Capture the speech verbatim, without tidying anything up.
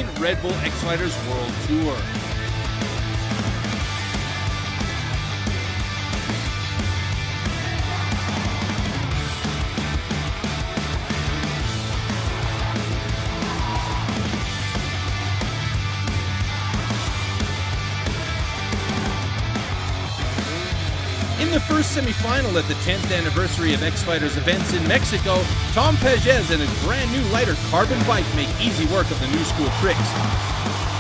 sixteen Red Bull X Fighters World Tour. In the first semifinal at the tenth anniversary of X Fighters events in Mexico, Tom Pages and his brand new lighter carbon bike make easy work of the new school tricks.